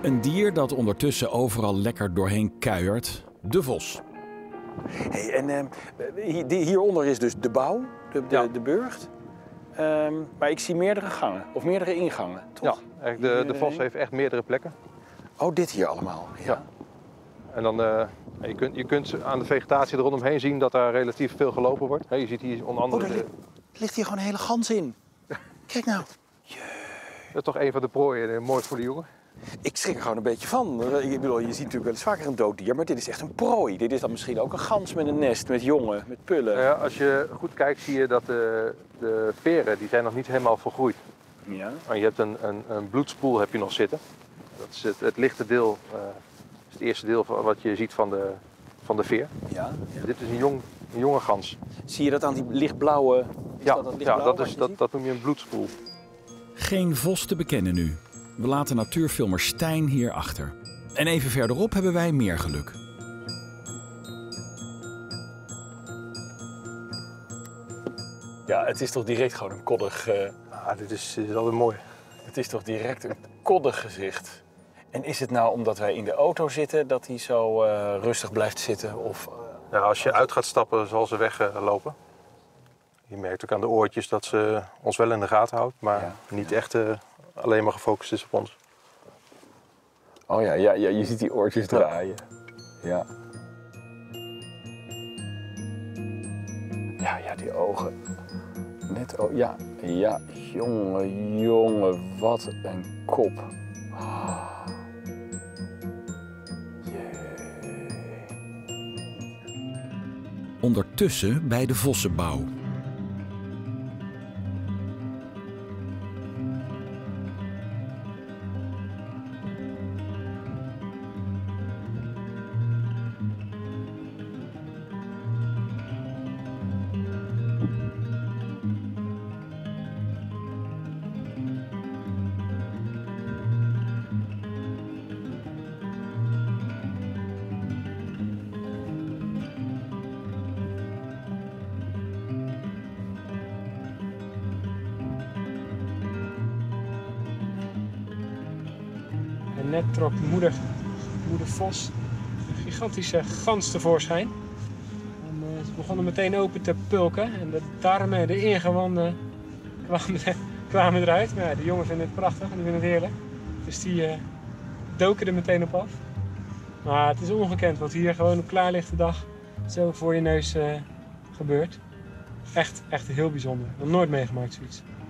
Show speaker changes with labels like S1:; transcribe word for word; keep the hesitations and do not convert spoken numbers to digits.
S1: Een dier dat ondertussen overal lekker doorheen kuiert, de vos.
S2: Hey, en uh, hier, hieronder is dus de bouw, de, de,
S3: ja.
S2: de burcht. Um, maar ik zie meerdere gangen, of meerdere ingangen, toch?
S3: Ja, eigenlijk de, de vos heeft echt meerdere plekken.
S2: Oh, dit hier allemaal? Ja.
S3: ja. En dan, uh, je, kunt, je kunt aan de vegetatie er rondomheen zien dat daar relatief veel gelopen wordt. He, je ziet hier onder andere...
S2: Oh, er ligt, ligt hier gewoon een hele gans in. Kijk nou. Jee.
S3: Dat is toch een van de prooien, mooi voor de jongen.
S2: Ik schrik er gewoon een beetje van. Ik bedoel, je ziet natuurlijk wel eens vaker een dood dier, maar dit is echt een prooi. Dit is dan misschien ook een gans met een nest, met jongen, met pullen.
S3: Ja, als je goed kijkt zie je dat de, de veren die zijn nog niet helemaal volgroeid.
S2: Ja.
S3: En je hebt een, een, een bloedspoel heb je nog zitten. Dat is het, het lichte deel, uh, is het eerste deel van wat je ziet van de, van de veer.
S2: Ja, ja.
S3: Dit is een, jong, een jonge gans.
S2: Zie je dat aan die lichtblauwe? Is
S3: ja,
S2: dat, dat, lichtblauwe
S3: ja dat, is, dat, dat noem je een bloedspoel.
S1: Geen vos te bekennen nu. We laten natuurfilmer Stijn hier achter. En even verderop hebben wij meer geluk.
S2: Ja, het is toch direct gewoon een koddig... Uh...
S3: Ah, dit is, dit is altijd mooi.
S2: Het is toch direct een koddig gezicht. En is het nou omdat wij in de auto zitten dat hij zo uh, rustig blijft zitten? Of, uh...
S3: ja, als je uit gaat stappen zal ze weglopen. Je merkt ook aan de oortjes dat ze ons wel in de gaten houdt, maar ja, niet ja. echt uh, alleen maar gefocust is op ons.
S2: Oh ja, ja, ja, je ziet die oortjes draaien. Ja. Ja, ja, die ogen. Net, oh, ja, ja, jongen, jongen, wat een kop. Oh.
S1: Yeah. Ondertussen bij de vossenbouw.
S4: En net trok moeder, moeder vos een gigantische gans tevoorschijn. En, uh, ze begonnen meteen open te pulken en de darmen, de ingewanden kwamen, kwamen eruit. Maar ja, de jongen vinden het prachtig en die vinden het heerlijk. Dus die uh, doken er meteen op af. Maar het is ongekend wat hier gewoon op klaarlichte dag zo voor je neus uh, gebeurt. Echt, echt heel bijzonder. Nog nooit meegemaakt zoiets.